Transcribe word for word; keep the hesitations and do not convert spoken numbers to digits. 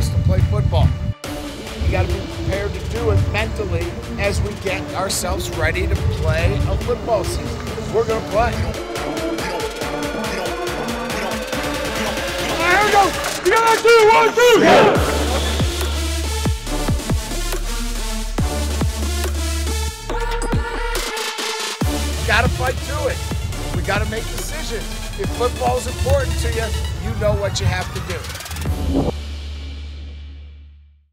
us to play football. We got to be prepared to do it mentally as we get ourselves ready to play a football season. We're going to play. Here we go. You got to do one, two, yeah. Got to fight through it. We got to make decisions. If football is important to you, you know what you have to do.